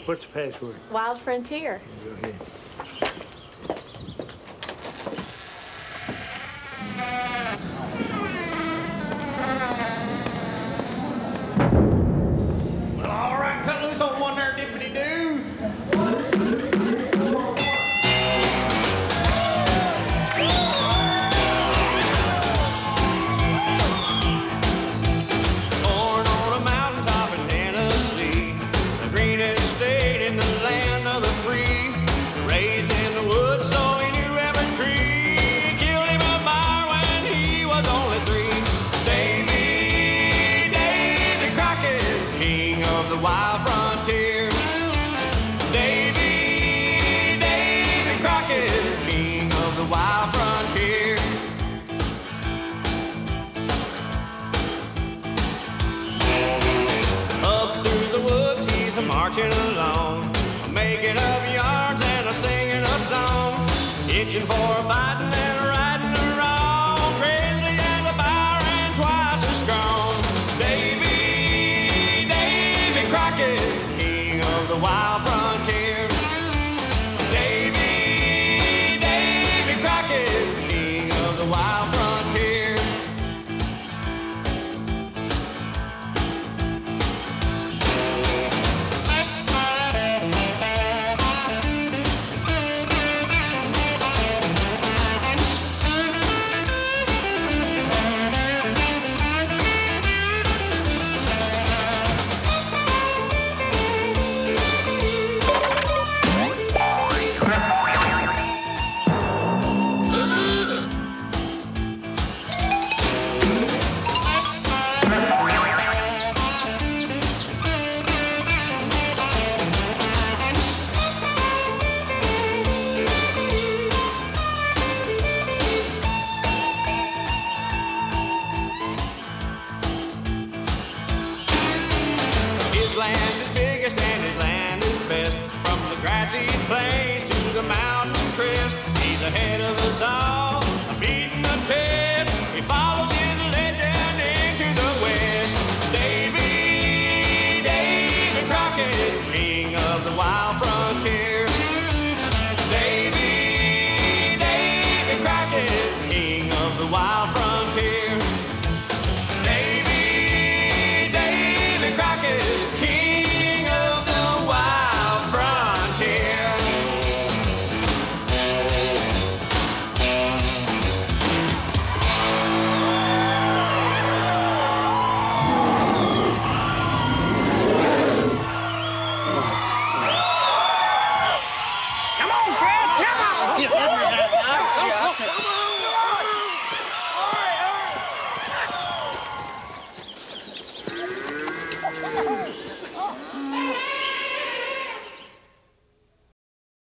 What's the password? Wild Frontier. Go ahead. Well, all right, cut loose on one there, dippity-doo. Born on a mountaintop in Tennessee, the greenest state in the land of the free. Raised in the woods, so he knew every tree. Killed him a bear when he was only 3. Davy Crockett, king of the wild frontier. Davy Crockett, king of the wild frontier. Up through the woods he's a-marching along, making up yarns and a-singing a song, itching for a fighting and righting a wrong, grizzly as a bear and twice as strong. Davy Crockett, king of the wild frontier. Davy Crockett, king of the wild frontier. His land is biggest and his land is best, from the grassy plains to the mountain crest. He's ahead of us all, beating the test. He follows his legend into the west. Davy Crockett, king of the wild